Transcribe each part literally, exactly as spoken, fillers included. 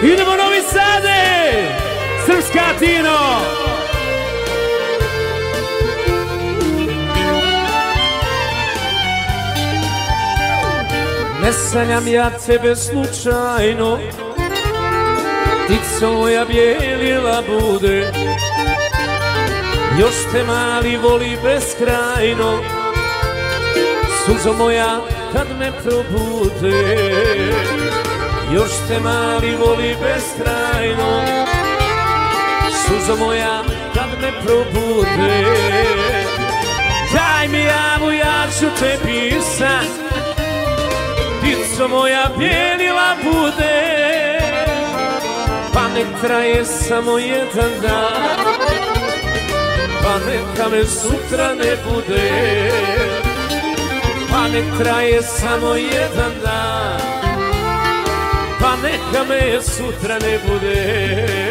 Idemo Novi Sade, Srpska Tino. Ne sanjam ja tebe slučajno, ptico moja bijelila bude, još te mali voli beskrajno, suzo moja kad me probude. Još te mali voli beskrajno, suzo moja kad me probude. Daj mi javu, ja ću te pisat, ptico moja bijelila bude, pa nek traje samo jedan dan, pa neka me sutra ne bude. Pa nek traje samo jedan dan, pa neka me sutra ne bude.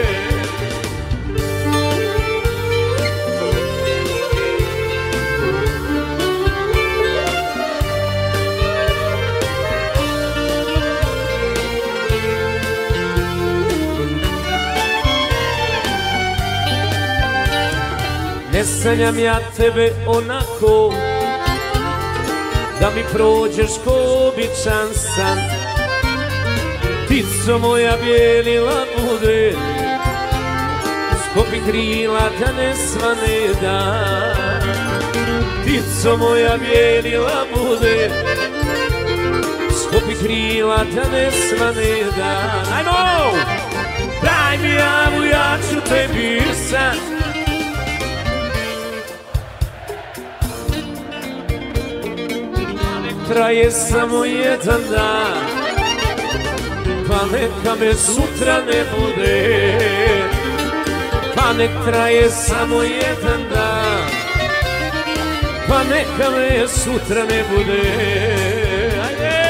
Ne sanjam ja tebe onako da mi prođeš ko običan san, ptico moja bijelila bude, skopi krila da ne svane dan. Ptico moja bijelila bude, skopi krila da ne svane dan. Ajmo! Daj mi javu, ja ću te pisat, traje samo jedan dan, pa neka me sutra ne bude. Pa nek traje samo jedan dan, pa neka me sutra ne bude. Ajde!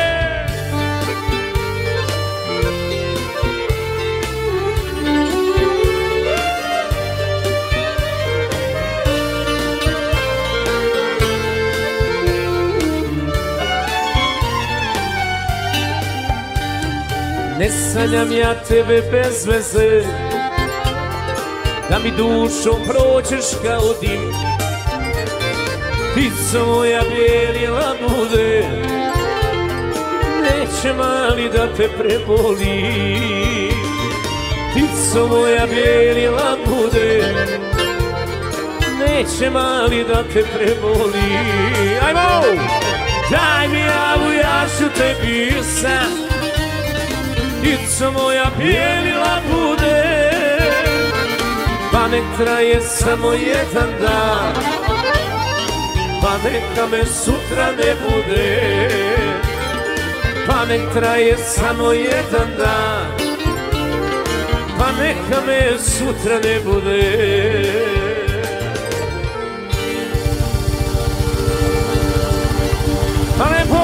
Ne sanjam ja tebe bez veze, da mi dušom prođeš kao dim, ptico moja bijelila bude, neće mali da te preboli. Ptico moja bijelila bude, neće mali da te preboli. Ajmo! Daj mi javu, ja ću te pisat, ptico moja bijelila bude, pa nek traje samo jedan dan, pa neka me sutra ne bude. Pa nek traje samo jedan dan, pa neka me sutra ne bude. Pa lepo!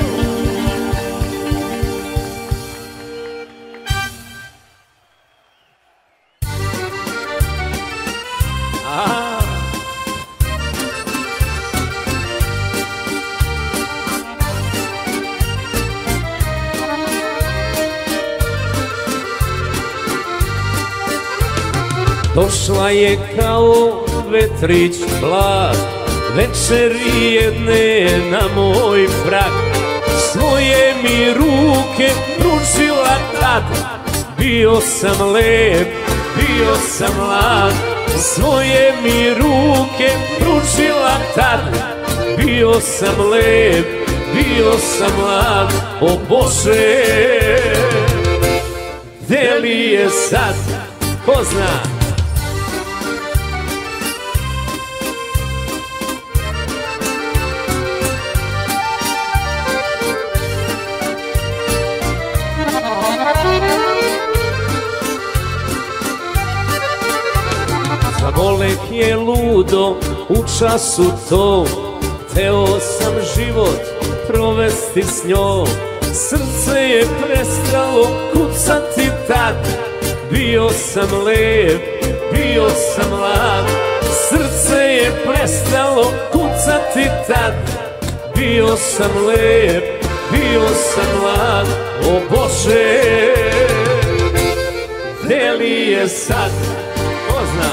Došla je kao vetrić blag, večeri jedne na moj prag. Svoje mi ruke pružila tad, bio sam lep, bio sam mlad. Svoje mi ruke pružila tad, bio sam lep, bio sam mlad. O Bože, gde li je sad, ko zna? Volek je ludo u času to, hteo sam život provesti s njom. Srce je prestalo kucati tad, bio sam lep, bio sam mlad. Srce je prestalo kucati tad, bio sam lep, bio sam mlad. O Bože, gde li je sad? Ko zna?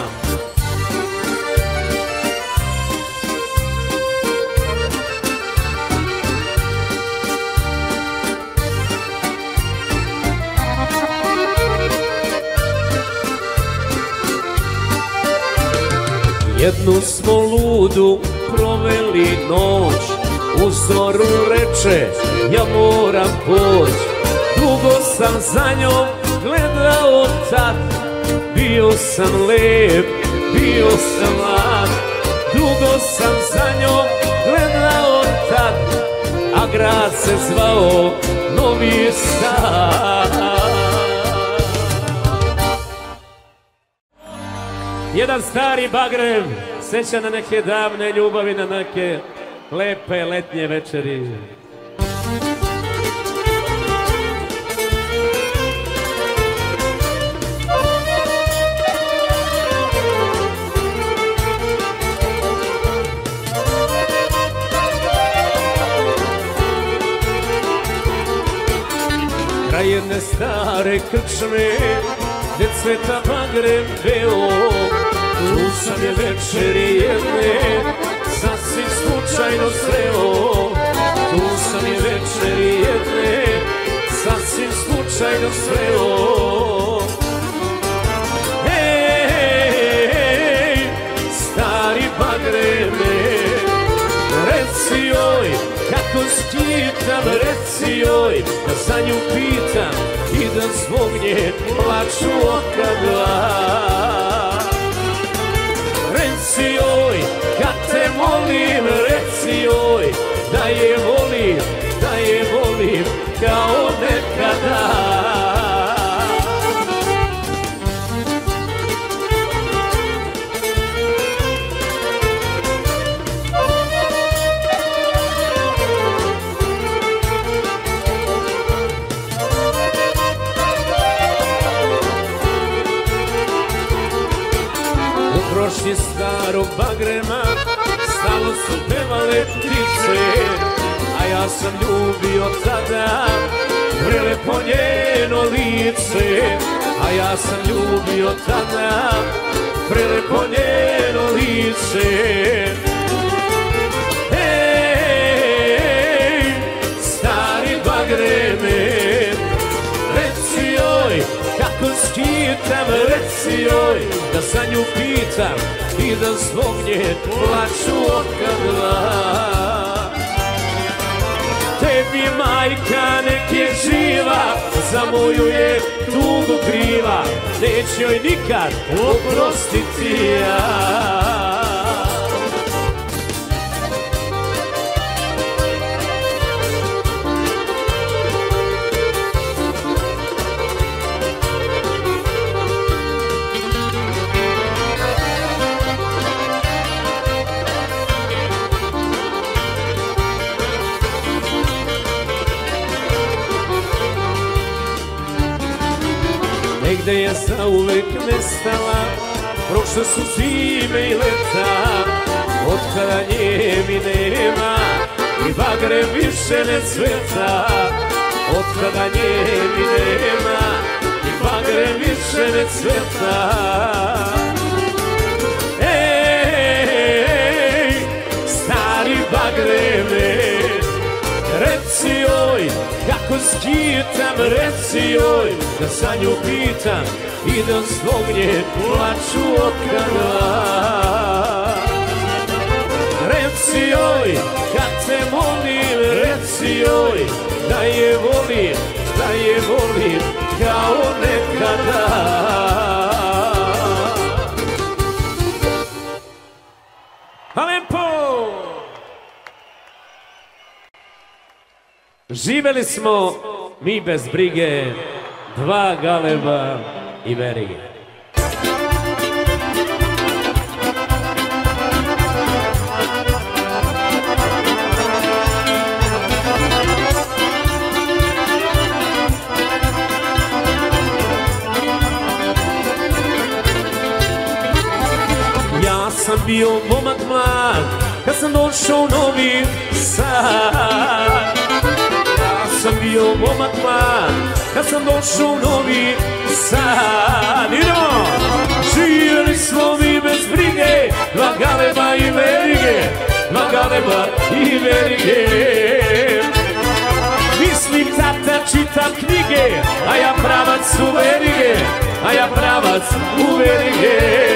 Jednu smo ludu proveli noć, u zoru reče ja moram poć. Dugo sam za njom gledao tad, bio sam lep, bio sam mlad. Dugo sam za njom gledao tad, a grad se zvao Novi Sad. Jedan stari bagrem seća na neke davne ljubavi, na neke lepe letnje večeri. Kraj jedne stare krčme, gde cveta bagrem beo, tu sam je večeri jedne sasvim slučajno sreo. Tu sam je večeri jedne sasvim slučajno sreo. Ej, stari bagreme, reci joj kako skitam, reci joj da za nju pitam i da zbog nje plaču oka dva. Reci joj kad te molim, reci joj da je volim, da je volim kao nekada. Prošli starog bagrema stalno su pevale ptice, a ja sam ljubio tada prelepo njeno lice. A ja sam ljubio tada prelepo njeno lice. Ej, stari bagreme, reci joj kako skitam, reci joj da za nju pitam i da zbog nje plaču oka dva. Tebi majka nek je živa, za moju je tugu kriva, neću joj nikad oprostiti ja. Negde je zauvek nestala, prošle su zime i leta, od kada nje mi nema i bagrem više ne cveta. Od kada nje mi nema i bagrem više ne cveta. Ej, stari bagreme, reci joj kako skitam, reci joj da za nju pitam i da zbog nje plaču oka dva. Reci joj kad te molim, reci joj da je volim, da je volim kao nekada. Alempo! Živeli smo mi bez brige, dva galeba i verige. Ja sam bio momak mlad kad sam došao u Novi Sad. Ja sam bio momak mlad kad sam došao u Novi Sad. Idemo! Živjeli smo mi bez brige, dva galeba i verige, dva galeba i verige. Mislim tata čitam knjige, a ja pravac u verige, a ja pravac u verige.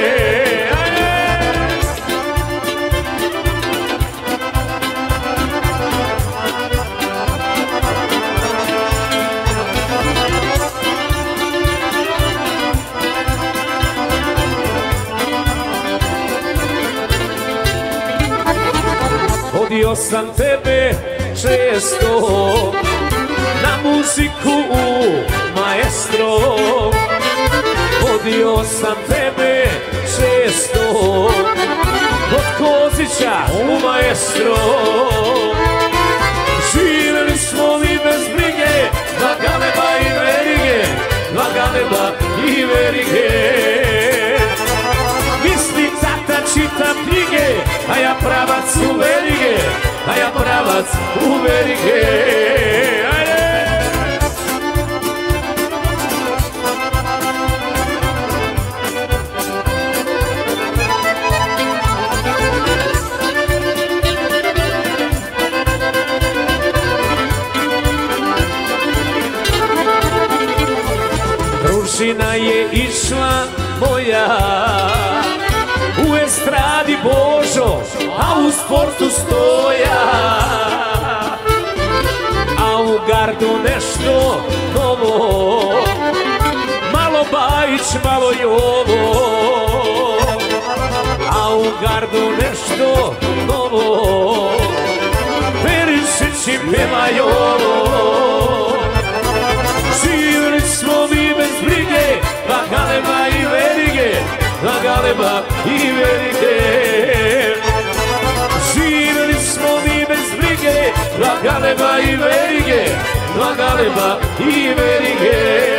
Vodio sam tebe često na muziku u Maestro. Vodio sam tebe često kod Kozića u Maestro. Živjeli smo mi bez brige, dva galeba i verige, dva galeba i verige. Misli tata čitam knjige, a ja pravac u verige, a ja pravac u verige. Družina je išla moja u estradi Božo, a u sportu stoja, a u gardu nešto novo, malo Bajić, malo Jovo, a u gardu nešto novo, Perišić i peva Jovo. Živjeli smo mi bez brige, dva galeba i verige, dva galeba i verige. Živjeli smo mi bez brige, dva galeba i verige, dva galeba i verige.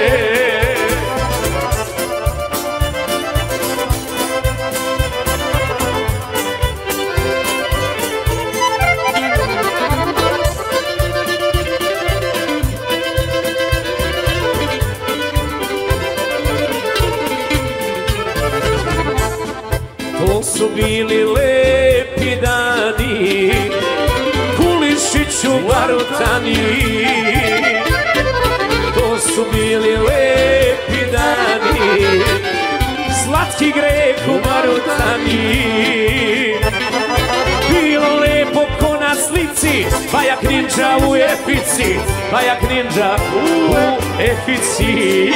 To su bili lepi dani, Kulišiću Barutani. To su bili lepi dani, slatki greh u Barutani. Bilo lepo ko na slici, Bajak Ninja u Efici, Bajak Ninja u Efici.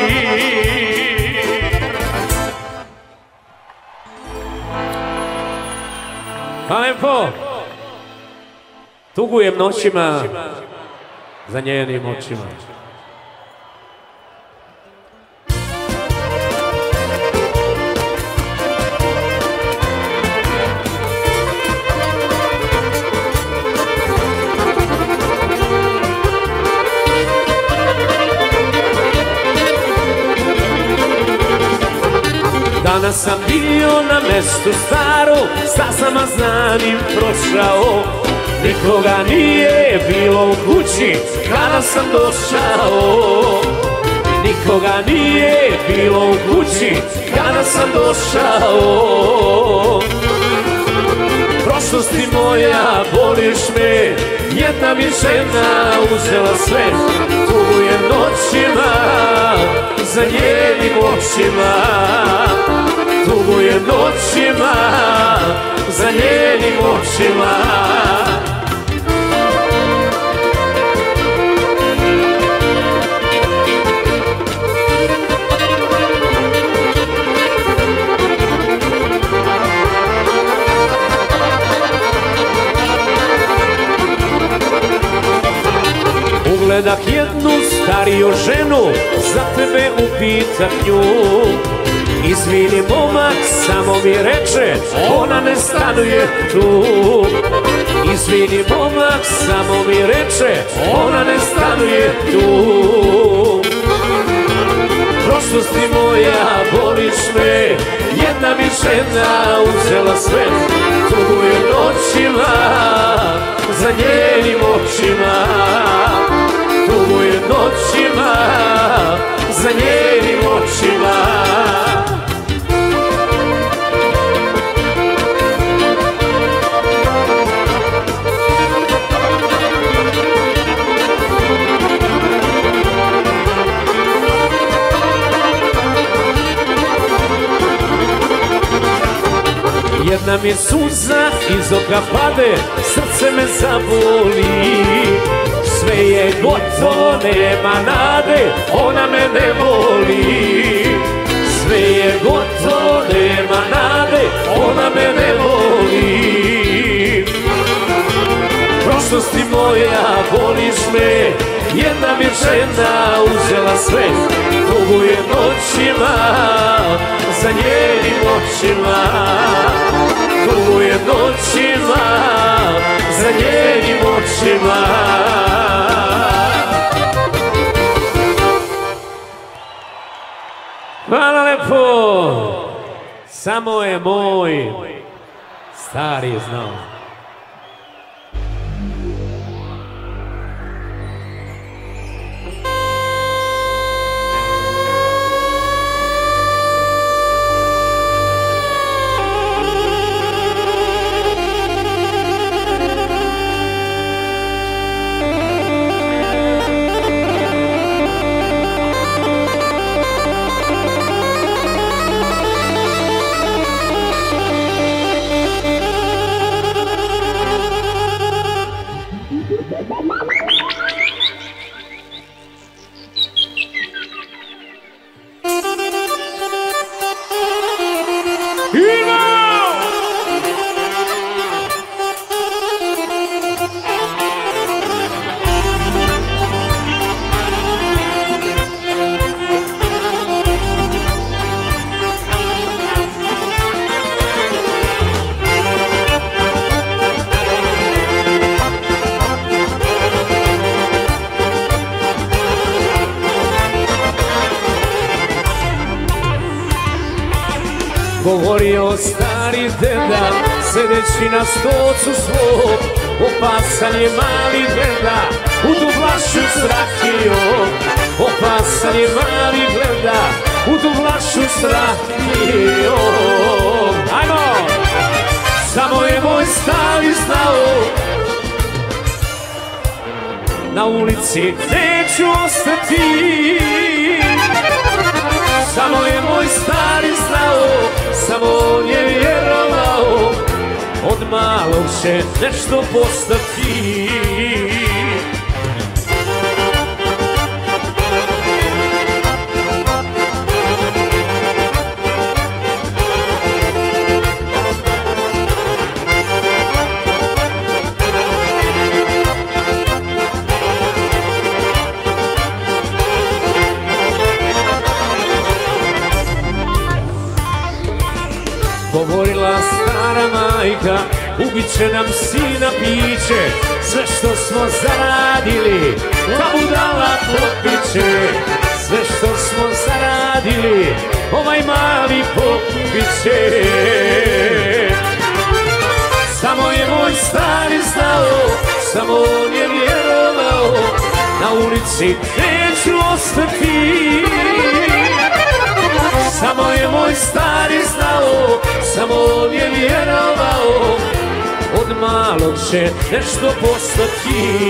Hvala lijepo. Tugujem noćima za njenim očima. Danas sam bio na mestu staro, stazama znanim prošao. Nikoga nije bilo u kući kada sam došao. Nikoga nije bilo u kući kada sam došao. Prošlosti moja, boliš me, jedna mi žena uzela sve. Tugujem noćima za njenim očima, tugujem noćima za njenim očima. Ugledah jednu stariju ženu, za tebe upitam nju. Izvini momak, samo mi reče, ona ne stanuje tu. Izvini momak, samo mi reče, ona ne stanuje tu. Prošlosti moja, boliš me, jedna mi žena uzela sve. Tugujem noćima za njenim očima, tugujem noćima Jedna mi suza iz oka pade, srce me zaboli. Sve je gotovo, nema nade, ona me ne voli. Sve je gotovo, nema nade, ona me ne voli. Prošlosti moja, voliš me, jedna mi žena uzela sve. Tuguje noćima, za njenim očima. Tuguje noćima, za njenim očima. Hvala lepo, samo je moj stari znao. Govorio stari deda, sedeći na stocu svog, opasan je mali gleda, u duvlašu strahio. Opasan je mali gleda, u duvlašu strahio. Ajmo! Samo je moj stari znao, na ulici neću ostati. Samo je moj stari znao, samo on je vjerovao, od malog će nešto postati. Govorila stara majka, ubit će nam sina piće. Sve što smo zaradili, ta budala popiće. Sve što smo zaradili, ovaj mali popiće. Samo je moj stari znao, samo on je vjerovao, na ulici neću ostati. Samo je moj stari znao, samo on je vjerovao, od malog će nešto postati.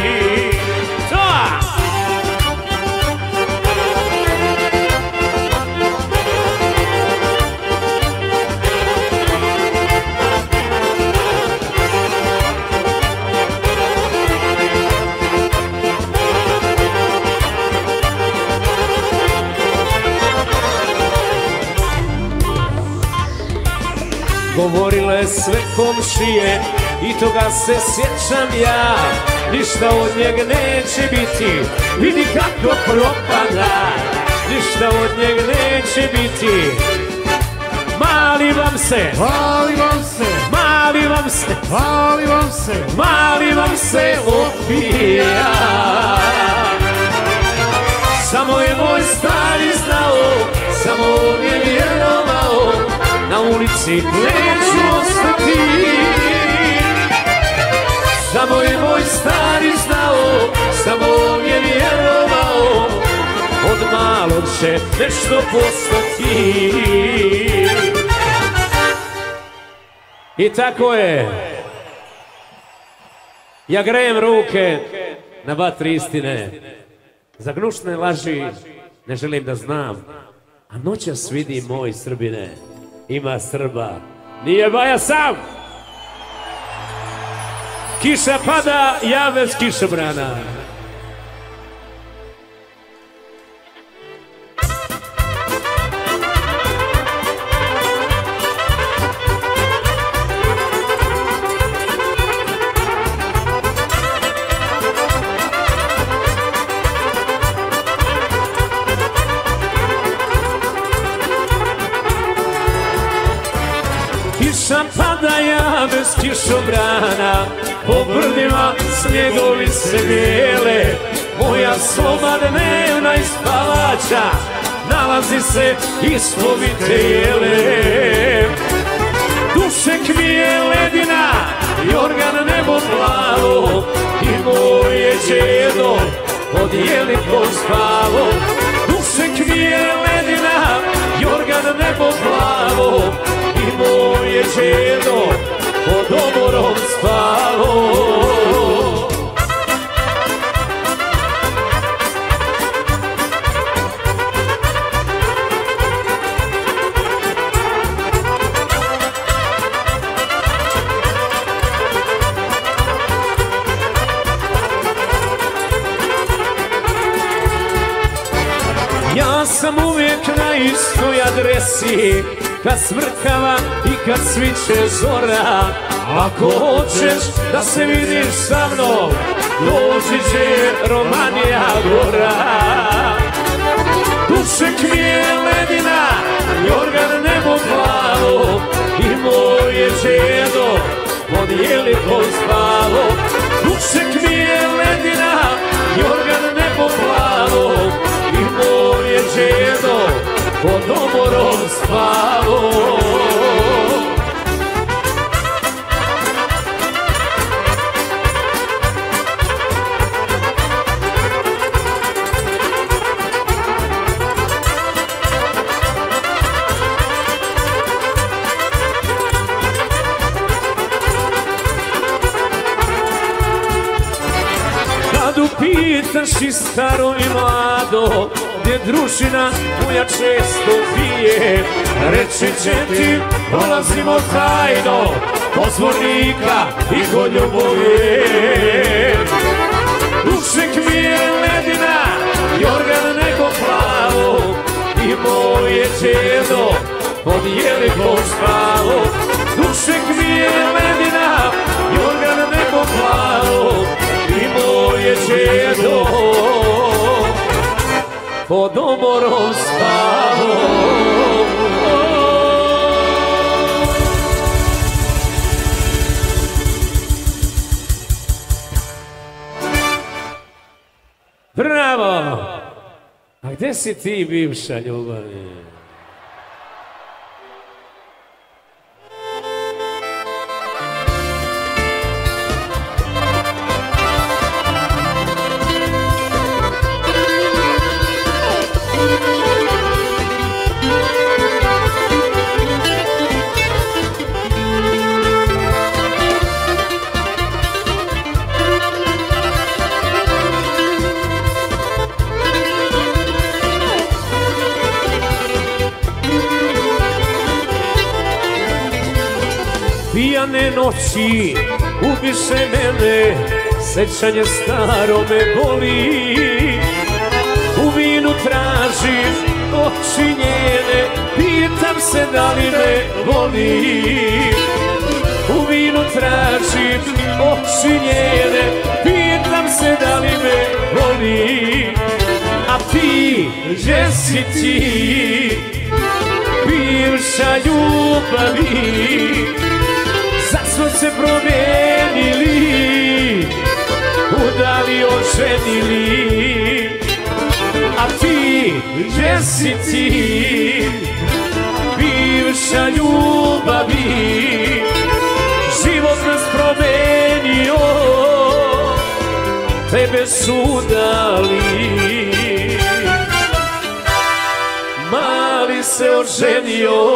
Govorile sve komšije i toga se sjećam ja. Ništa od njeg neće biti, vidi kako propada. Ništa od njeg neće biti. Mali vam se, mali vam se, mali vam se, mali vam se, mali vam se opija. Samo je moj stari znao, samo on je vjerovao, na ulici neću ostati. Samo je moj stari znao, samo on je vjerovao, od malog će nešto postati. I tako je. Ja grejem ruke na vatri istine. Za gnušne laži ne želim da znam, a noćas vidi moj Srbine, ima Srba Nije Baja sam. Kiša pada, ja bez kišobrana. Kiša pada, ja bez kišobrana, po brdima snjegovi se bijele, moja soba dnevna i spavača, nalazi se ispod jele. Dušek mi je ledina, jorgan nebo plavo, i moje djedo pod jelikom spavo. Dušek mi je ledina, jorgan nebo plavo, i moje djedo pod omorom spavo. Ja sam uvijek na istoj adresi, kad smrkava i kad sviće zora. Ako hoćeš da se vidiš sa mnom, dođi će Romanija gora. Dušek mi je ledina, jorgan nebo plavo, i moje djedo pod jelikom spavo. Dušek mi je ledina, jorgan nebo plavo, i moje djedo pod omorom spavo. Kad upitaš i staro i mlado, gdje družina moja često pije, reći će ti dolazimo tajno kod zvornika i kod ljubove. Dušek mi je ledina, jorgan nebo plavo, i moje djedo pod jelikom spavo. Dušek mi je ledina, jorgan nebo plavo, i moje djedo pod omorom spavo. Bravo! A gdje si ti, bivša ljubavi? Pijane noći ubiše mene, sećanje staro me boli. U vinu tražim oči njene, pitam se da li me voli. U vinu tražim oči njene, pitam se da li me voli. A ti, gdje si ti, bivša ljubavi? Zar smo se promijenili, udali oženili? A ti, gdje si ti, bivša ljubavi? Život nas promenio, tebe su udali. Mali se oženio,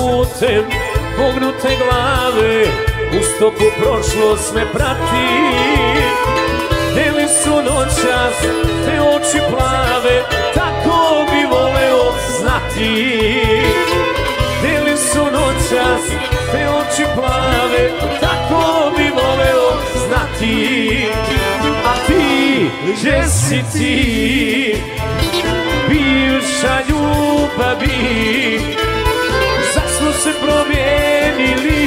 putem pognute glave, u stopu prošlost me prati. Deli su noćas te oči plave, tako bi voleo znati. Deli su noćas te oči plave, tako bi voleo znati. A ti, gdje si ti, bivša ljubavi? Zar smo se promijenili,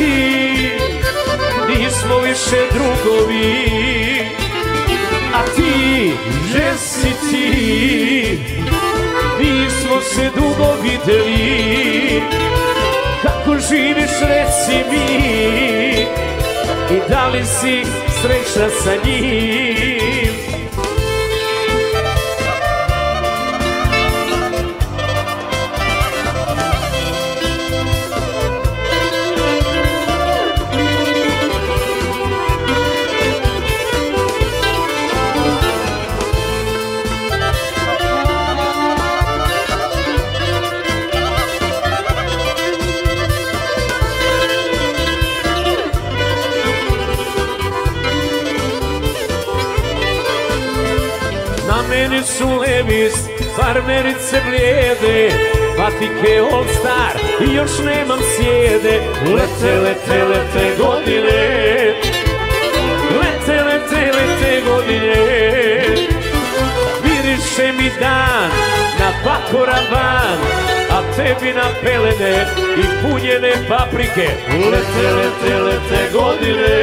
nismo više drugovi? A ti, gdje si ti, nismo se dugo vidjeli. Kako živiš, reci mi, i da li si srećna sa njim? Meni su Levis, farmerice blijede, patike All Star i još nemam sjede. Lete, lete, lete godine, lete, lete, lete godine. Miriše mi dan na pakoravan, a tebi na pelene i punjene paprike. Lete, lete, lete godine,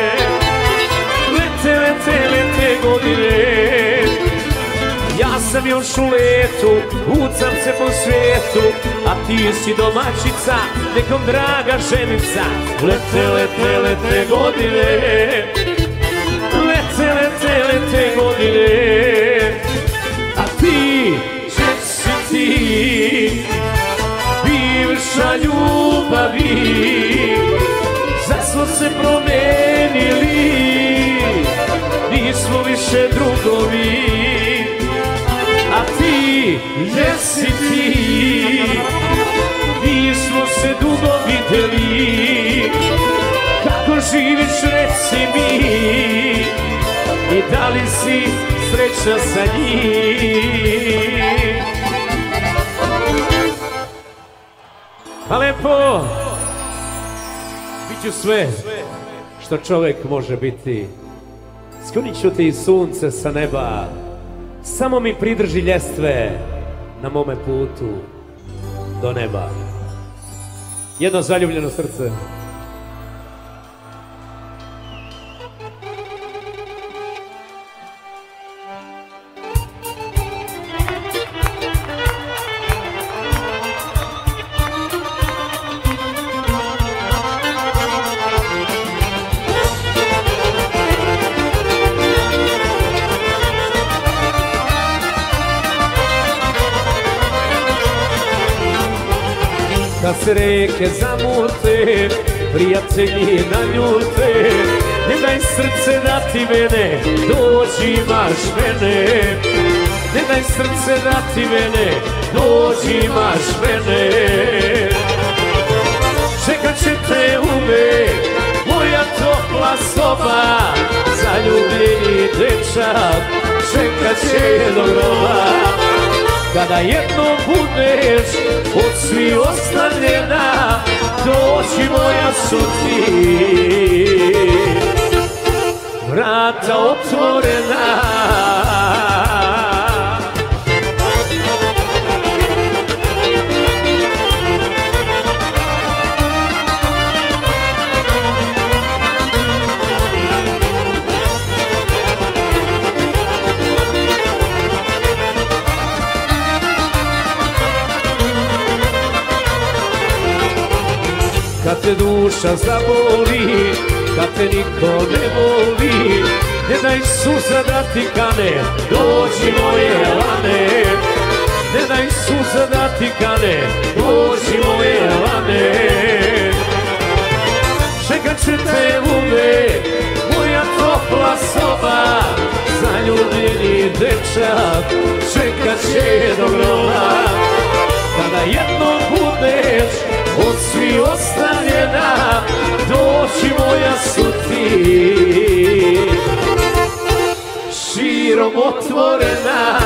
lete, lete, lete godine. Ja sam još u letu, ucam se po svijetu, a ti si domaćica, nekom draga ženica. Lete, lete, lete godine, lete, lete, lete godine. A ti, gdje si ti, bivša ljubavi? Zar smo se promijenili, nismo više drugovi? A ti, gdje si ti, nismo se dugo vidjeli. Kako živiš, reci mi, i da li si srećna sa njim? Pa lepo, bit ću sve što čovjek može biti. Sklonit ću ti sunce sa neba, samo mi pridrži ljestve na mome putu do neba. Jedno zaljubljeno srce. Kad se reke zamute, prijatelji naljute, ne daj srce da ti mene, dođi imaš mene. Ne daj srce da ti mene, dođi imaš mene. Čekat će te uvek moja topla soba, zaljubljeni dečak čekat će do groba. Kada jednom budeš od svih ostavljena, doći moja su ti, vrata otvorena. Kad te duša zaboli, kad te niko ne voli, ne daj suza da ti kane, dođi moje lane. Ne daj suza da ti kane, dođi moje lane. Čekat će te uvek moja topla soba, zaljubljeni dečak čekat će do groba. Kada jednom budeš od svih si ostavljena, doći moja su ti, širom otvorena.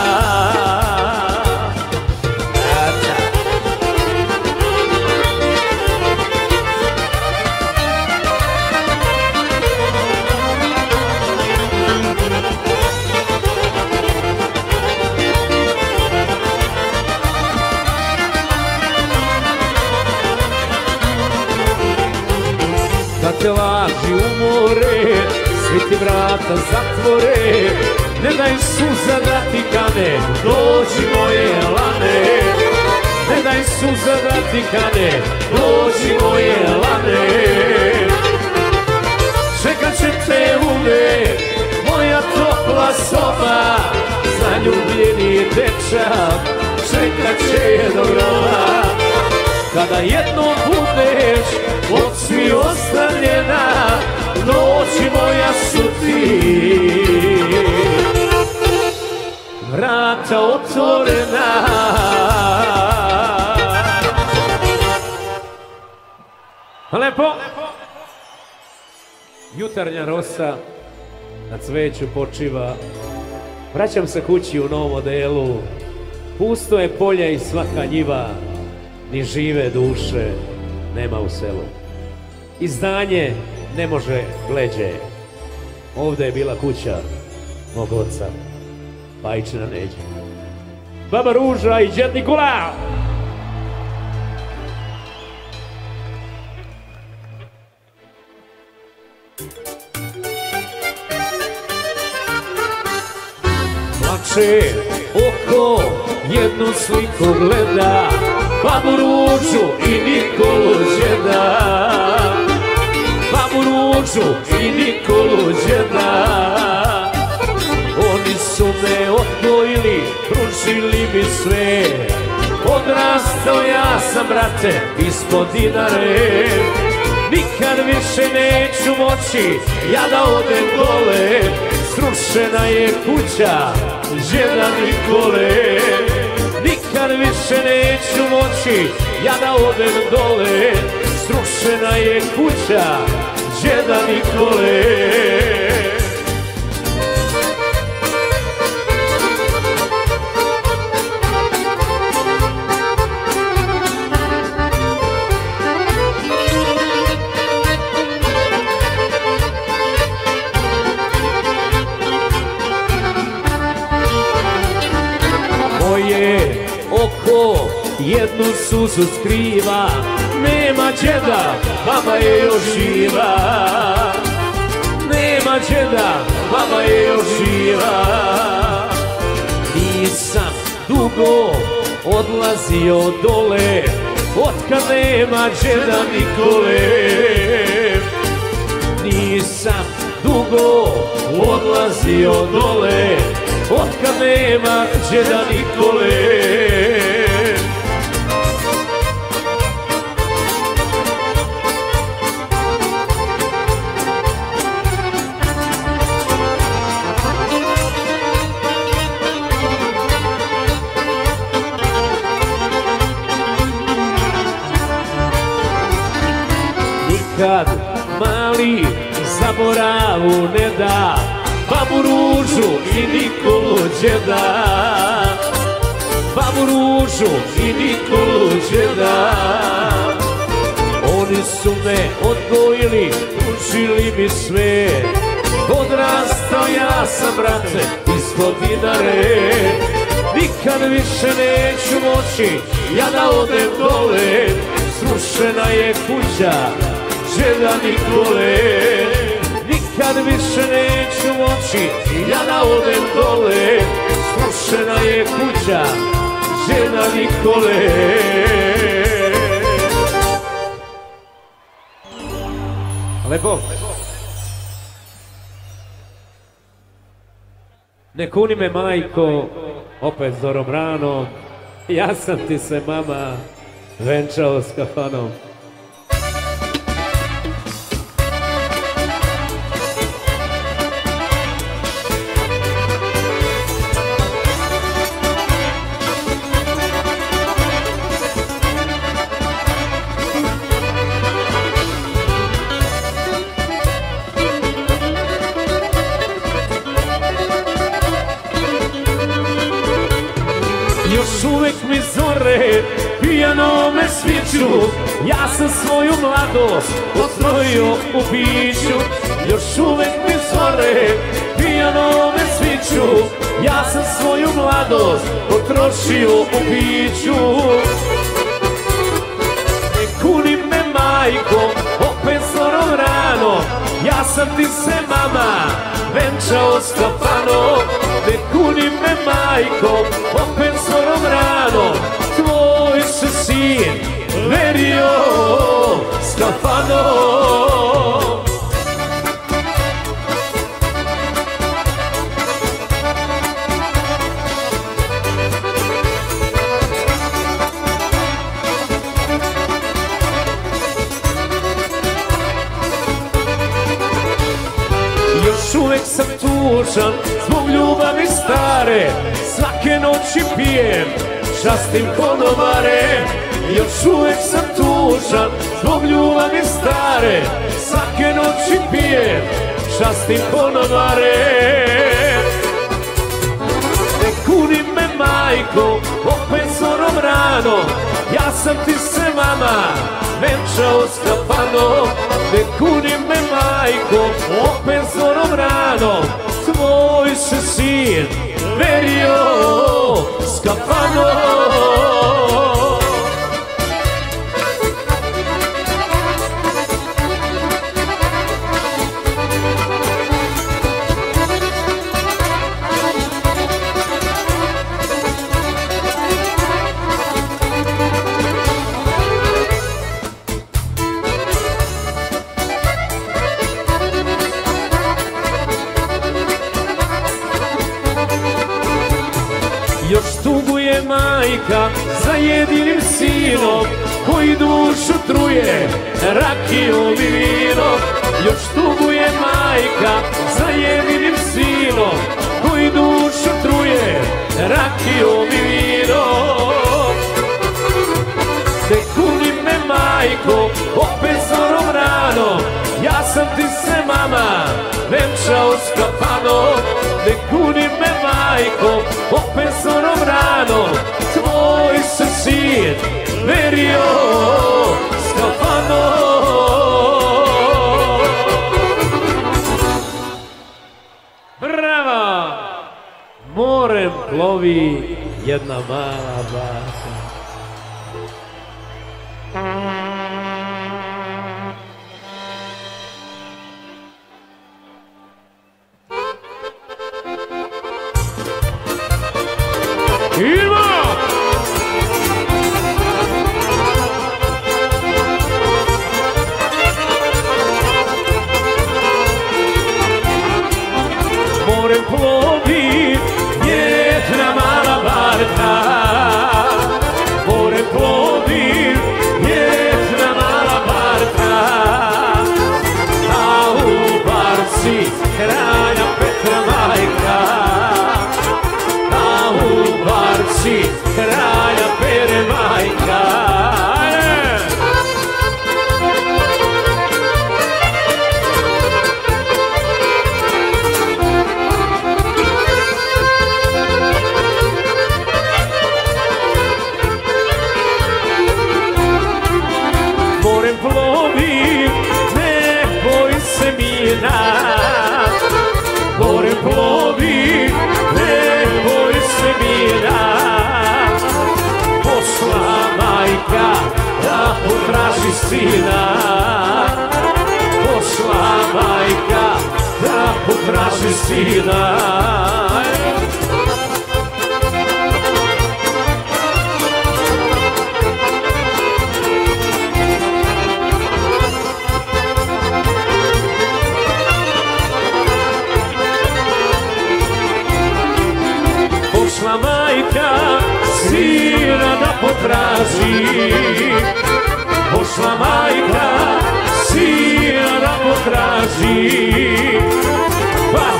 Kad te laži umore, svi ti vrata zatvore, ne daj suza da ti kane, dođi moje lane. Ne daj suza da ti kane, dođi moje lane. Čekat će te uvek moja topla soba, zaljubljeni dečak čekat će je do groba. Kada jednom budeš od svi ostavljena, noći moja su ti, vrata otvorena. Lepo! Jutarnja rosa na cveću počiva, vraćam se kući u novom modelu, pusto je polje i svaka njiva, ni žive duše nema u selu. Izdanje ne može gleđe, ovdje je bila kuća mog oca, bajčina Neđe. Baba Ruža i Đed Nikola! Plače oko, jednu sliku gleda, Babu Ružu i Nikolu Đeda, Babu Ružu i Nikolu Đeda. Oni su me odgojili, pružili mi sve, odrastao ja sam, brate, ispod Dinare. Nikad više neću moći ja da odem dole, srušena je kuća Đeda Nikole. Nikad više neću moći ja da odem dole, srušena je kuća Đeda Nikole. Moje oko jednu suzu skriva, nema Đeda, mama je još živa. Nema Đeda, mama je još živa. Nisam dugo odlazio dole, otkad nema Đeda Nikole. Nisam dugo odlazio dole, otkad nema Đeda Nikole. Nikad mali zaboravu ne da, Babu Ružu i Nikolu Đeda, Babu Ružu i Nikolu Đeda. Oni su me odgojili, učili mi sve, odrastao ja sam, brate, ispod Dinare. Nikad više neću moći ja da odem dole, srušena je kuća Đeda Nikole. Nikad više neću moći ja da odem dole, srušena je kuća Đeda Nikole. Lepo. Ne kuni me, majko, opet zorom rano, ja sam ti se, mama, venčao s kafanom. pijanome sviću, ja sam svoju mladost ostrojio u piću. Još uvek mi zore pijanome sviću, ja sam svoju mladost potrošio u piću. Ne kuni me majko, opet zorom rano, ja sam ti se mama venčao s kafanom. Ne kuni me majko, opet zorom rano, tvoj se sin verio s kafanom. Još uvek sam tužan zbog ljubavi stare, svake noći pijem, častim konobare. Još uvek sam tužan zbog ljubavi stare, svake noći pijem, častim konobare. Ne kuni me majko, opet zorom rano, ja sam ti se mama venčao s kafanom. Ne kuni me majko, opet zorom rano, tvoj se sin verio s kafanom. Još tuguje majka za jedinim sinom koji dušu truje rakijom i vinom. Još tuguje majka za jedinim sinom koji dušu truje rakijom i vinom. Ne kuni me majko, opet zorom rano, ja sam ti se mama venčao s kafanom. Ne kuni me majko, opet zorom rano, tvoj se sin verio s kafanom. Bravo! Morem plovi jedna mala barka. Idemo! Morem plovi jedna mala barka, morem plovi jedna mala barka, a u barci kralja Petra majka, a u barci kralja Pere majka. Morem plovi, ne boj se mina, morem plovi, ne boj se mina. Pošla majka da potraži sina, pošla majka da potraži sina. Pošla majka sina da potraži, pošla majka sina da potraži. Pas!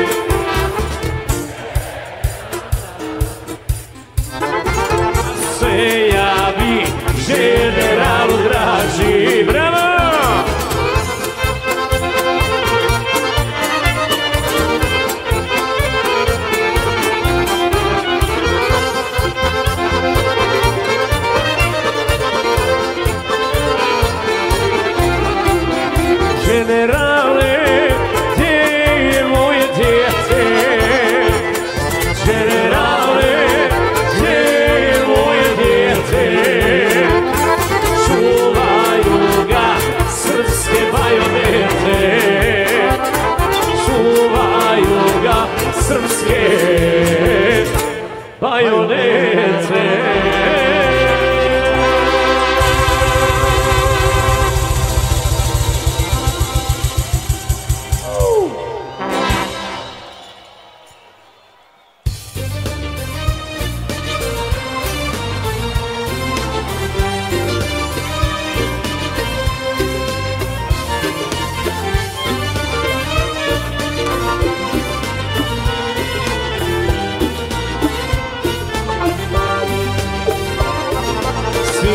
Se javi generalu draži. Bravo!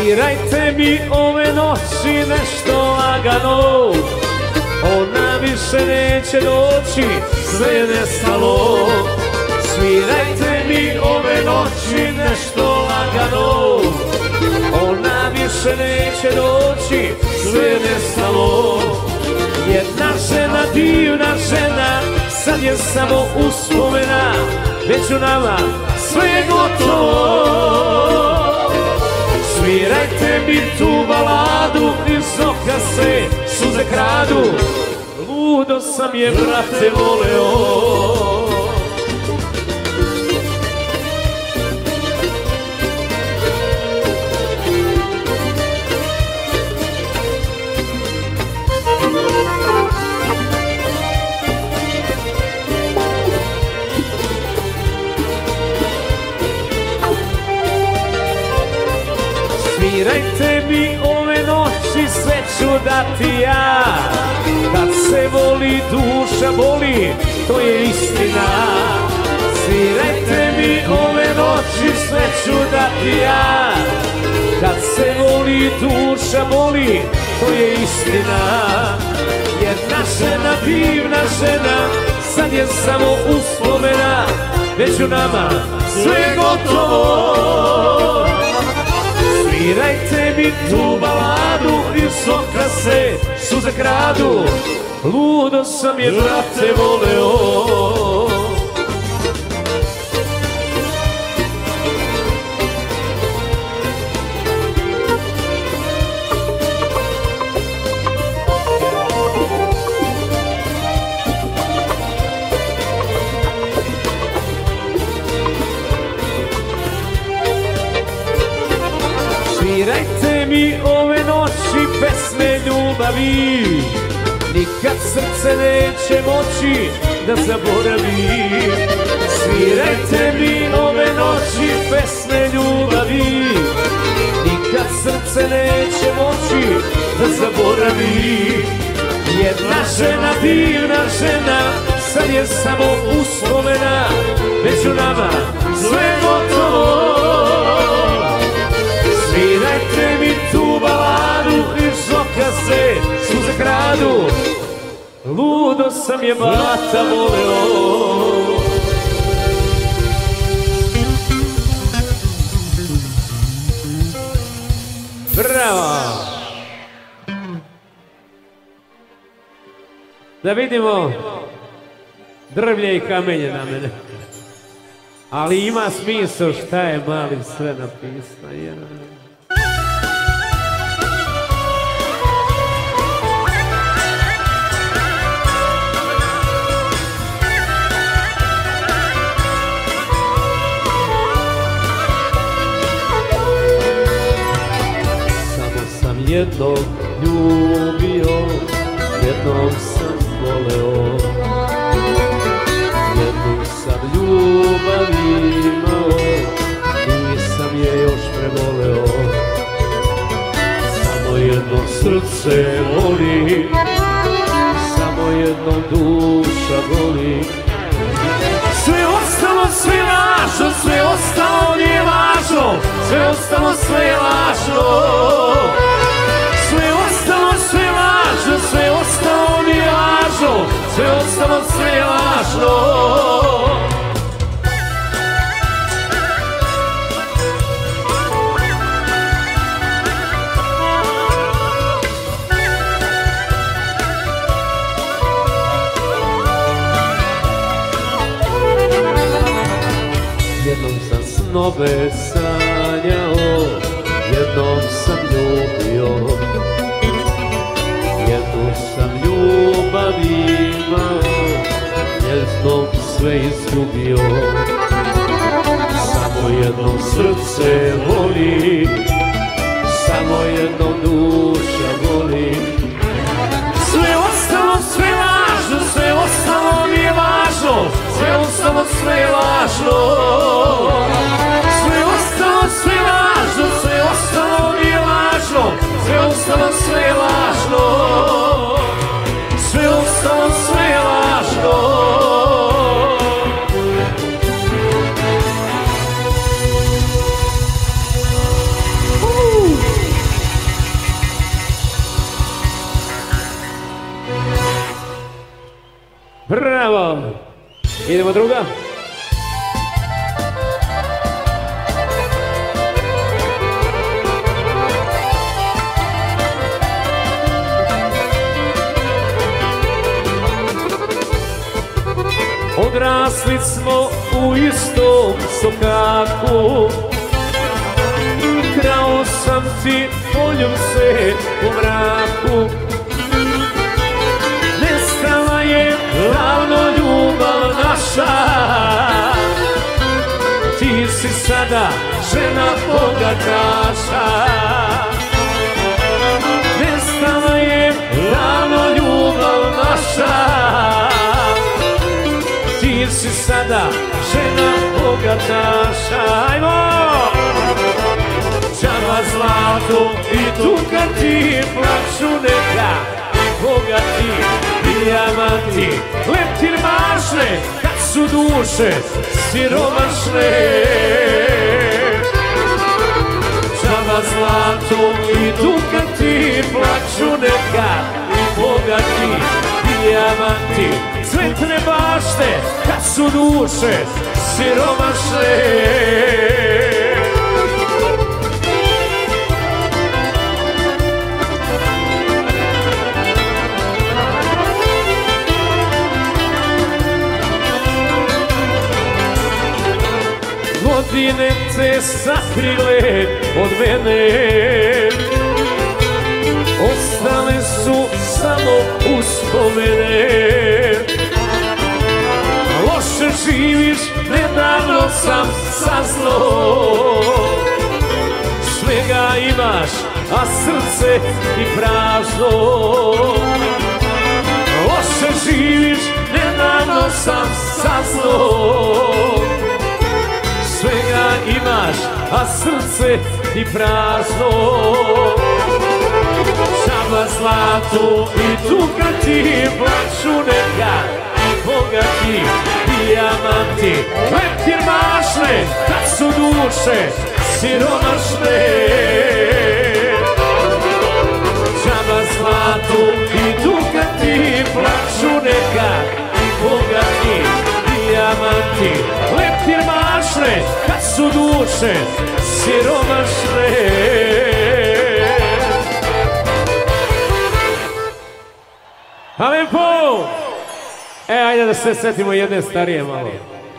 Svirajte mi ove noći nešto lagano, ona više neće doći, sve je nestalo. Svirajte mi ove noći nešto lagano, ona više neće doći, sve je nestalo. Jedna žena, divna žena, sad je samo uspomena, već u nama sve je gotovo. Svirajte mi tu baladu, iz oka se suze kradu, ludo sam je, brate, voleo. Svirajte mi ove noći, sve ću dati ja. Kad se voli, duša boli, to je istina. Svirajte mi ove noći, sve ću dati ja. Kad se voli, duša boli, to je istina. Jedna žena, divna žena, sad je samo uspomena, već u nama sve je gotovo. Svirajte mi tu baladu, iz oka se suze kradu, ludo sam je, brate, voleo. Svirajte mi ove noći pesme ljubavi, nikad srce neće moći da zaboravi. Svirajte mi ove noći pesme ljubavi, nikad srce neće moći da zaboravi. Jedna žena, divna žena, sad je samo uspomena, već u nama sve gotovo. Svirajte mi tu baladu, iz oka se suze kradu, ludo sam je, brata, voleo. Bravo! Da vidimo drvlje i kamenje na mene. Ali ima smisao šta je mali sve napisano. Jednog ljubio, jednog sam voleo, jednu sam ljubav imao, nisam je još prevoleo. Samo jedno srce voli, samo jedno duša voli. Sve ostalo, sve lažno, sve ostalo nije važno, sve ostalo, sve je lažno. Sve ostalo, sve lažno, sve ostalo nije važno, sve ostalo, sve je lažno. Jednom sam snove sanjao, jednom sam ljubio, jednu sam ljubav imao, jednom sve izgubio. Samo jedno srce voli, samo jedno duša voli. Sve ostalo, sve lažno, sve ostalo nije važno, sve ostalo, sve je lažno. Sve ostalo, sve lažno, sve ostalo nije važno, sve ostalo, sve je lažno. Sve ostalo, sve je lažno. Uh! Bravo! Idemo druga. Odrasli smo u istom sokaku, krao sam ti poljubce u mraku. Nestala je davno ljubav naša, ti si sada žena bogataša. Nestala je davno ljubav naša, ti si sada žena bogataša. Ajmo! Čava zlato i tuka ti plaću neka, bogati dijamanti leptir mašne, kad su duše siromašne. Čava zlato i tuka ti plaću neka, bogati dijamanti cvetne bašte, kad su duše siromašne. Godine te sakrile od mene, ostale su samo uspomene. Loše živiš, nedavno sam saznao, svega imaš, a srce ti prazno. Loše živiš, nedavno sam saznao, svega imaš, a srce ti prazno. Čava zlato i tuka ti plaću neka, bogati dijamanti leptir mašne, kad su duše siromašne. Čava zlato i tuka ti plaću neka, bogati dijamanti leptir mašne, kad su duše siromašne. A lepo! E, ajde da se setimo jedne starije malo.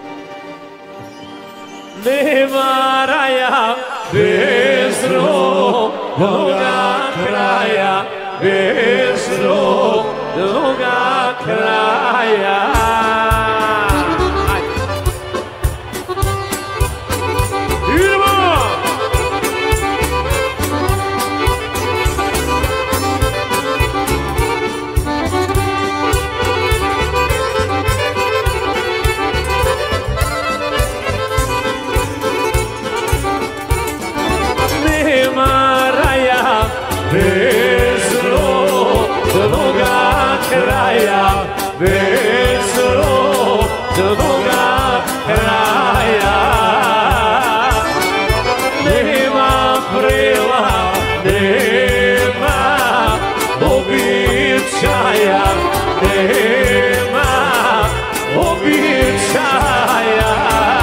Nema raja bez rodnoga kraja, bez rodnoga kraja. Bez rodnoga kraja, bez rodnoga kraja, nema prela, nema običaja, nema običaja.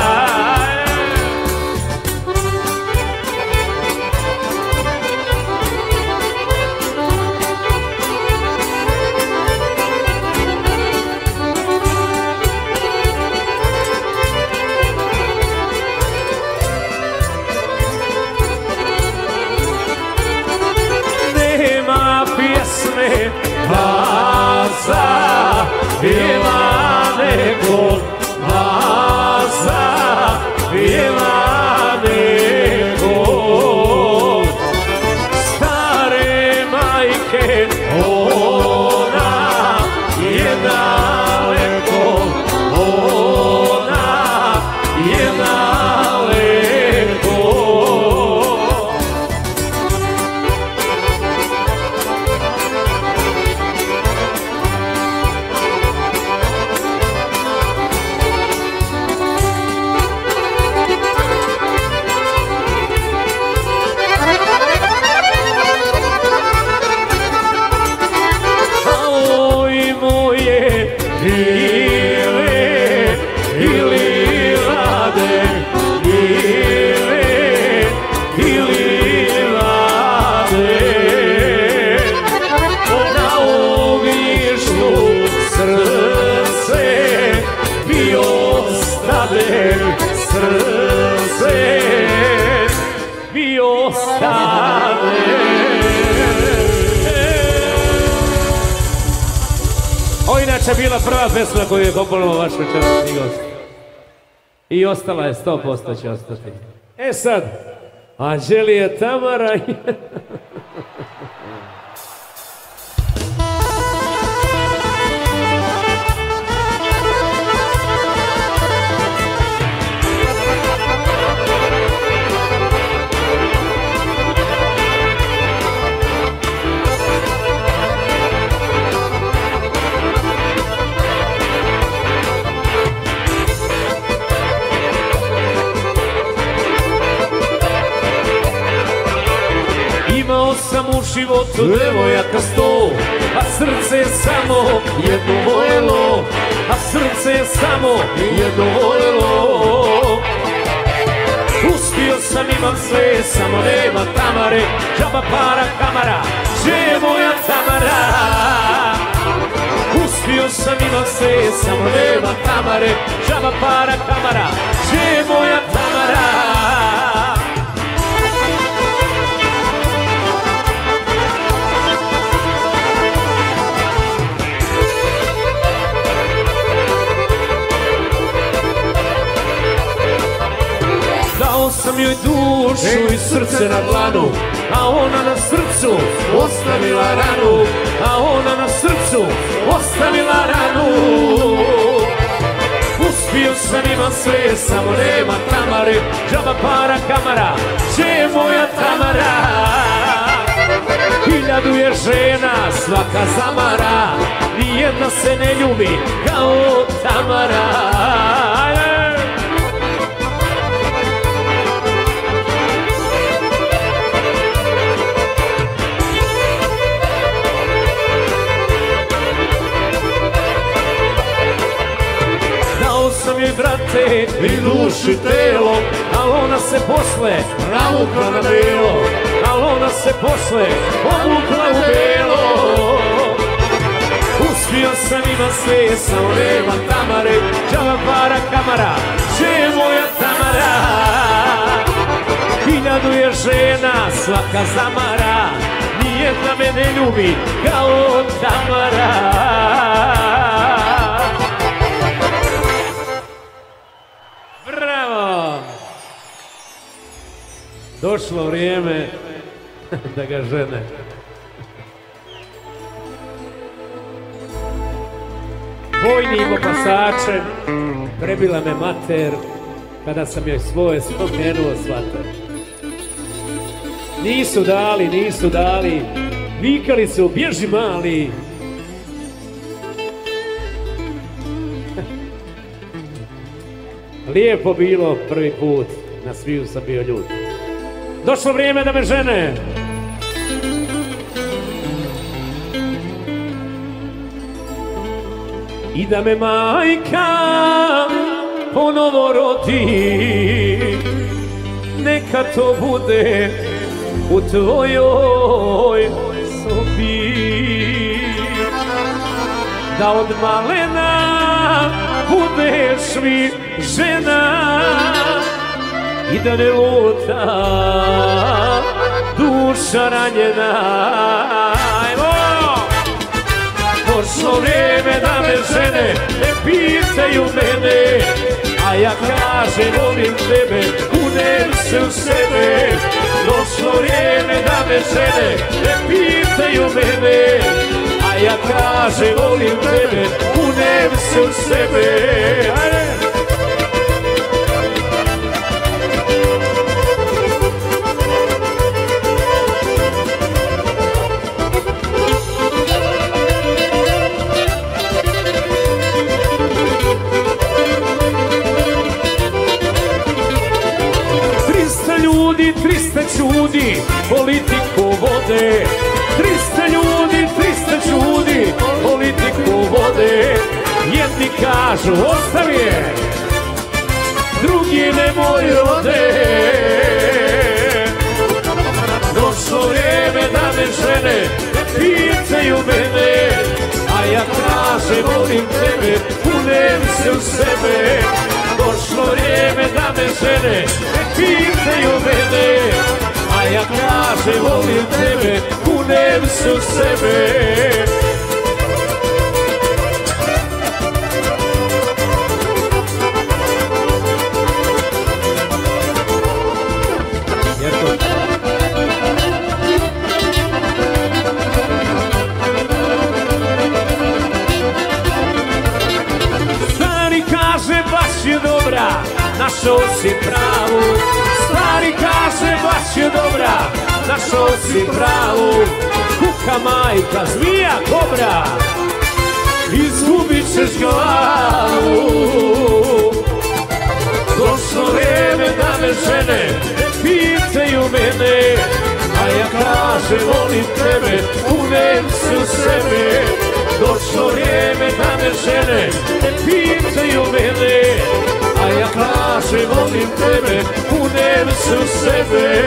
Vaza bila neko, vaza bila neko, stare majke, ona je daleko, ona je daleko. inače bila prva pesma koju je komponovao vaš večerašnji gost. I ostala je, sto posto će ostati. E sad, Anđelije Tamara i... Imao sam u životu devojaka sto, a srce je samo jedno voljelo, a srce je samo jedno voljelo. Uspio sam, imam sve, samo nema Tamare, džaba para kamara, gdje je moja Tamara? Uspio sam, imam sve, samo nema Tamare, džaba para kamara, gdje je moja Tamara? Dao sam joj dušu i srce na dlanu, a ona na srcu ostavila ranu, a ona na srcu ostavila ranu. Uspio sam, imam sve, samo nema Tamare, džaba para kamara, gdje je moja Tamara? Hiljadu je žena, svaka zamara, nijedna se ne ljubi kao Tamara. Sam joj, brate, i duši telo, al ona se posle navukla na belo, al ona se posle obukla u belo. Uspio sam, imam sve, samo nema Tamare, džaba para kamara, gdje je moja Tamara? Hiljadu je žena, svaka zamara, nijedna me ne ljubi kao Tamara. Došlo vrijeme da ga žene. Vojnim opasačem prebila me mater kada sam joj svoje spomenuo svater. Nisu dali, nisu dali, vikali su bježi mali. Lijepo bilo prvi put, na sviju sam bio ljud. Došlo vrijeme da me žene. I da me majka ponovo rodi, neka to bude u tvojoj sobi. Da od malena budeš mi žena i da ne luta duša ranjena. Ajmo! Došlo vrijeme da me žene ne pitaju mene, a ja kažem volim tebe, kunem se u sebe. Došlo vrijeme da me žene ne pitaju mene, a ja kažem volim tebe, kunem se u sebe. Ajde! Trista čudi politiku vode, trista ljudi, trista čudi politiku vode. Jedni kažu ostavi je, drugi nemoj ode. Došlo vrijeme da me žene ne pitaju mene, a ja kažem volim tebe, kunem se u sebe. Došlo vrijeme da me žene ne pitaju mene, a ja kažem volim tebe, kunem se u sebe. našao si pravu. Stari kaže baš je dobra, našao si pravu. Kuka majka, zmija kobra, izgubit ćeš glavu. Došlo vreme da me žene pitaju mene, a ja kažem volim tebe, unem se u sebe. Došlo vrijeme da me žene pitaju mene, a ja kažem volim tebe, unem se u sebe.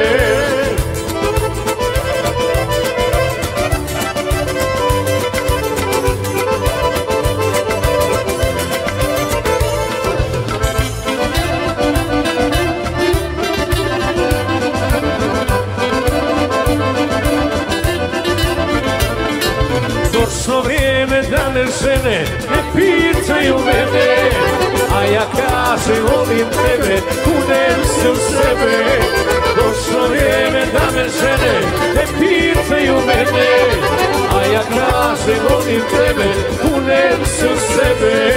Došlo vrijeme da me žene ne pitaju mene, a ja kažem volim tebe, kunem se u sebe. Došlo vrijeme da me žene ne pitaju mene, a ja kažem volim tebe, kunem se u sebe.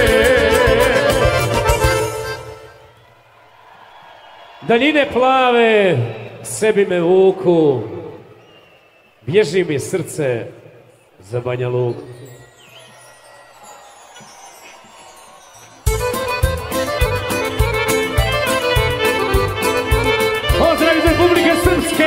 Daljine plave sebi me vuku, bježi mi srce za Banja Luku. Pozdrav iz Republike Srpske!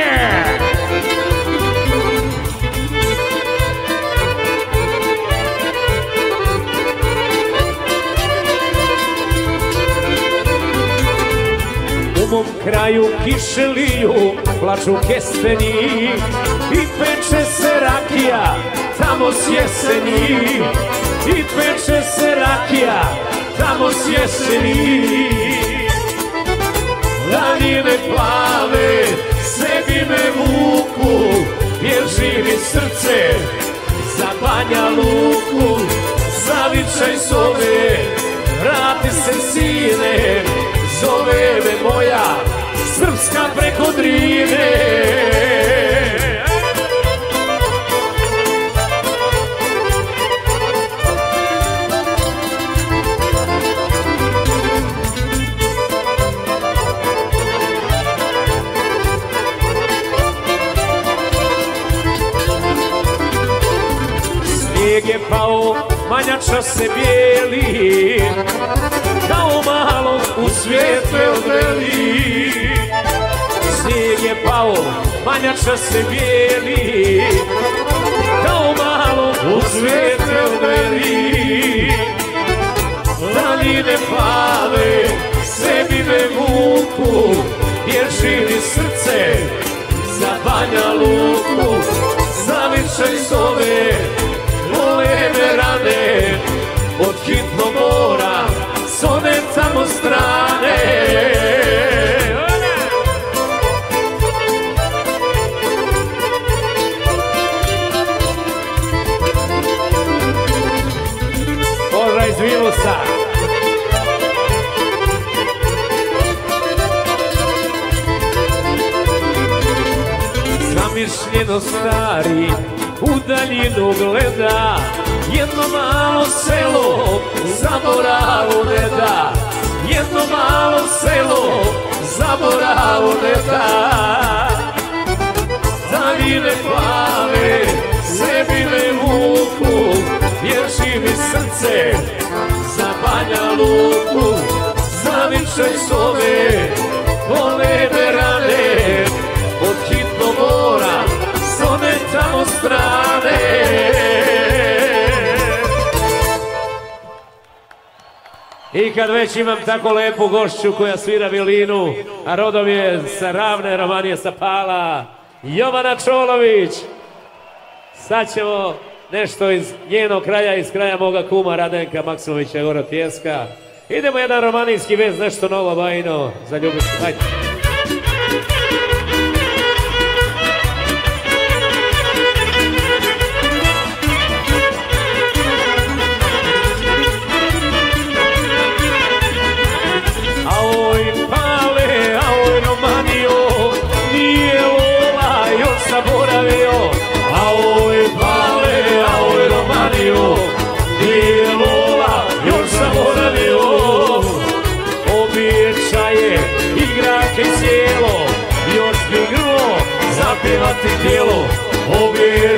U mom kraju kiše liju, plaču kesteni i peče se rakija tamo s jeseni. I peče se rakija tamo s jeseni. Daljine plave sebi me vuku, bježi mi srce za Banja Luku. Zavičaj sove, vrati se sine, zove me moja Srpska preko Drine. Snijeg je pao, manjača se bijeli, kao malo u svijetle odveli. Snijeg je pao, manjača se bijeli, kao malo u svijetle odveli. Daljine plave sebi me vuku, bježi mi srce za Banja Luku. Zavičaj zove, vole me rane, od hitnog mora s one tamo strane. Pozdrav iz Vilusa! Zamišljeno stari u daljinu gleda, jedno malo selo zaboravu ne da. Jedno malo selo zaboravu ne da. Daljine plave sebi me vuku, bježi mi srce za Banja Luku. Zavičaj zove, vole me rane, od hitnog mora s one tamo strane. I kad već imam tako lepu gošću koja svira violinu, a rodom je sa Ravne, Romanije sa Pala, Jovana Čolović, sad ćemo nešto iz njenog kraja, iz kraja moga kuma Radenka Maksimovića Gora Pjeska. Idemo jedan romanijski vez, nešto novo bajno za ljubicu. Hajde. Zaboravio, a oj pale, a oj Romaniju, nije lola, još zaboravio. Običaj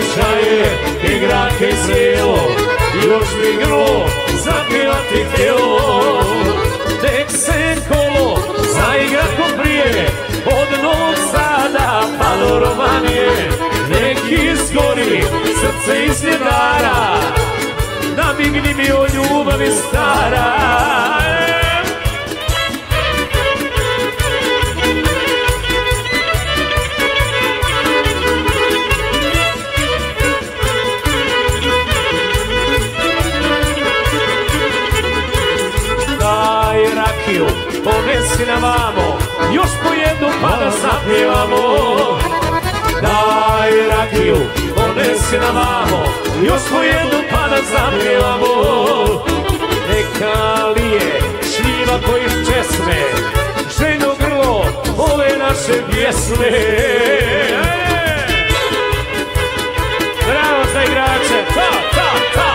čaje i grake sjelo, još mi grlo zapivati htjelo. Tek se kolo zaigra ko prije, od Novog Sada pa do Romanije. Nek izgori srce iz Njedara, namigni mi o ljubavi stara. Daj rakiju, ponesi na vamo, još po jednu pa da zapjevamo. Daj rakiju, ponesi na vamo, još po jednu pa da zapjevamo. Neka li je šljiva koji česme, ženo grlo ove naše pjesme. Bravo za igrače, ta, ta, ta.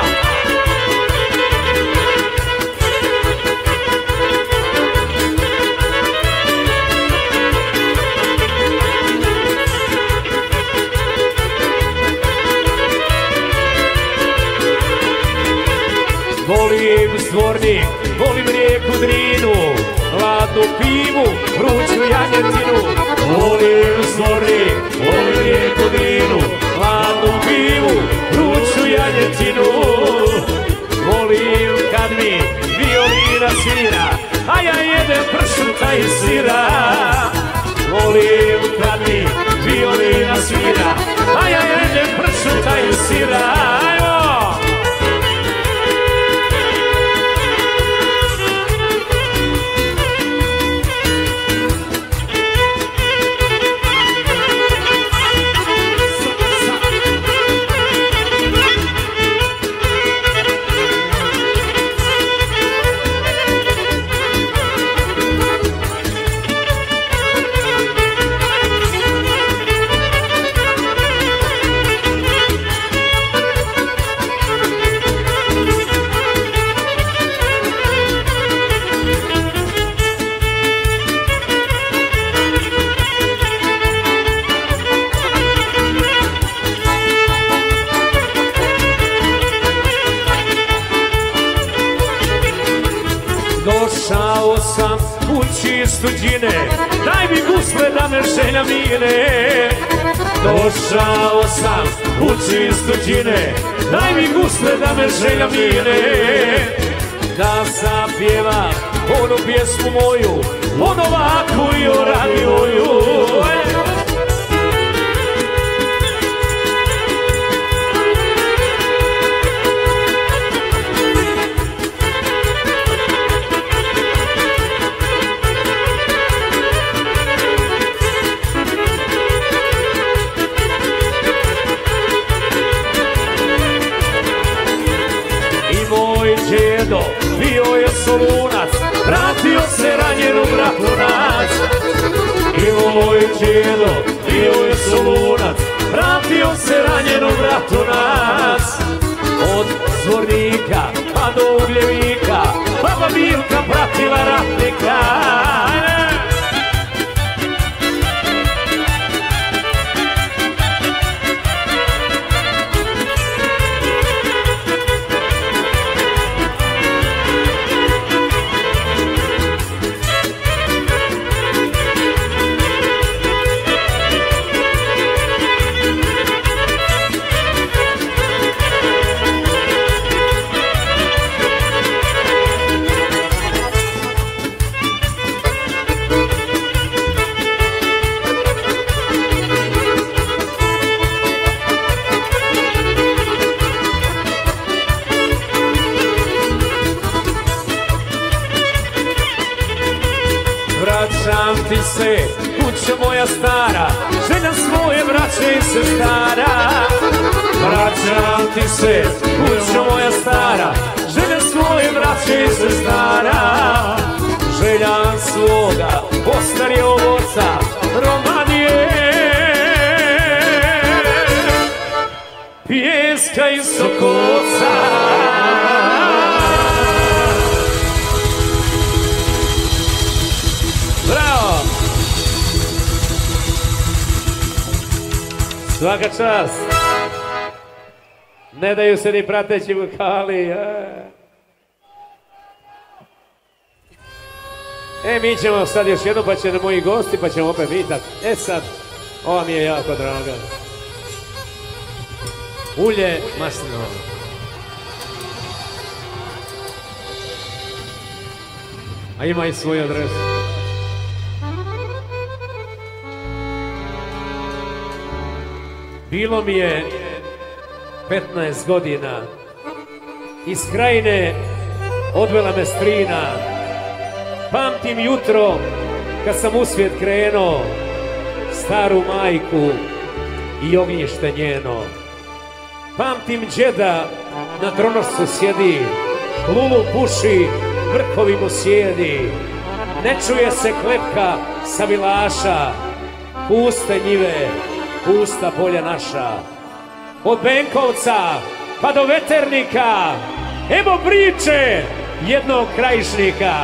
Volim Zvornik, volim rijeku Drinu, hladnu pivu, vruću janjetinu. Volim Zvornik, volim rijeku Drinu, hladnu pivu, vruću janjetinu. Volim kad mi violina svira, a ja jedem pršuta i sira. Volim kad mi violina svira, a ja jedem pršuta i sira. Došao sam kući iz tuđine, daj mi gusle da me želja mine. Došao sam kući iz tuđine, daj mi gusle da me želja mine. Da zapjevam onu pjesmu moju, on ovako i o radioju. Djedo bio je Solunac, vratio se ranjen u Bratunac. I moj djedo bio je Solunac, vratio se ranjen u Bratunac. Od Zvornika pa do Ugljevika, baba Milka pratila ratnika. Vraćam ti se, kućo moja stara, želja svoje braće i sestara. Vraćam ti se, kućo moja stara, želja svoje braće i sestara. Želja svoga ostarijog oca, Romanije, Pijeska i Sokoca. Svaka čast! ne daju se ni prateći vokali. E, mi ćemo sad još jedno, pa će moji gosti, pa ćemo opet vitat. E sad, ova mi je jako draga. Ulje maslinovo. A ima i svoju adresu. Bilo mi je petnaest godina. Iz Krajine odvela me strina. Pamtim jutro kad sam u svijet krenuo, staru majku i ognjište njeno. Pamtim džeda na tronošcu sjedi, lulu puši, vrkovi mu sjedi. Ne čuje se klepka sa vilaša, puste njive, pusta polja naša. Od Benkovca pa do Veternika, evo priče jednog krajišnika.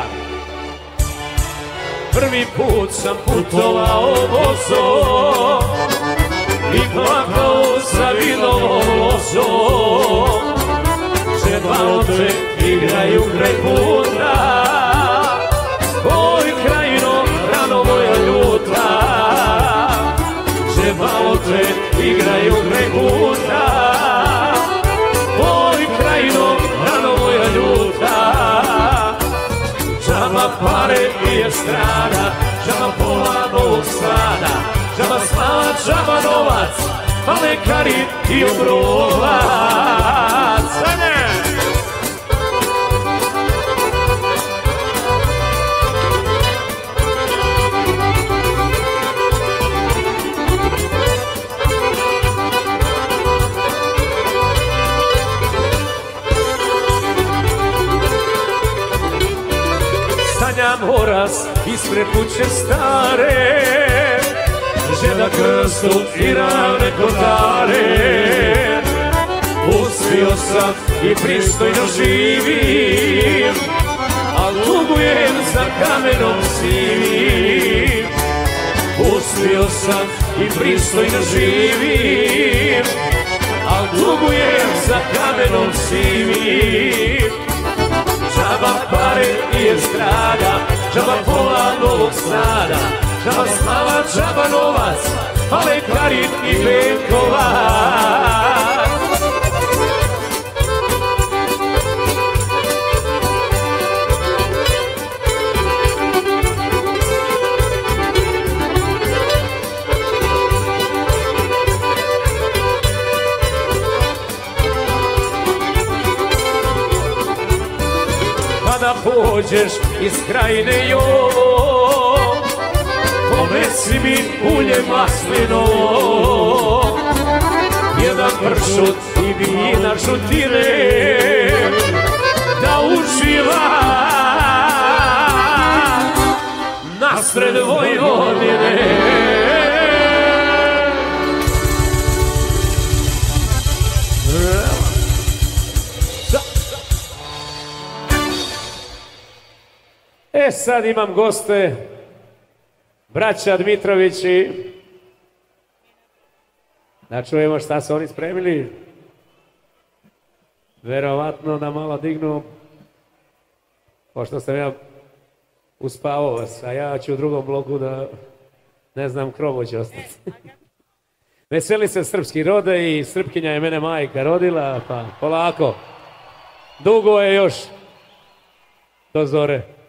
Prvi put sam putovao vozom i plakao sa vinovom lozom. Čebaoče igraju kraj puta, oj Krajino, rano moja ljuta. Čebaoče igraju kraj puta, oj Krajino, rano moja ljuta. Džaba pare i estrada, džaba pola Novog Sada, džaba slava, džaba novac, pa lekari i obrovac. Sanjam oraz ispred kuće stare, žena krstu i ravne kotare. Uspio sam i pristojno živim, al tugujem za kamenom sivim. Uspio sam i pristojno živim, al tugujem za kamenom sivim. Džaba pare i estrada, džaba pola Novog Sada, džaba slava, džaba novac, pa lekari i Benkovac. Kada pođeš iz Krajine jovo, ponesi mi ulje maslinovo. Jedan pršut i vina žutire, da uživa nasred Vojvodine. E sad imam goste, braća Dmitrovići. Da čujemo šta su oni spremili. Verovatno da malo dignu, pošto sam ja uspavao vas, a ja ću u drugom bloku da, ne znam, krovo će ostati. Veseli se srpski rode i Srpkinja je mene majka rodila, pa polako. Dugo je još do zore.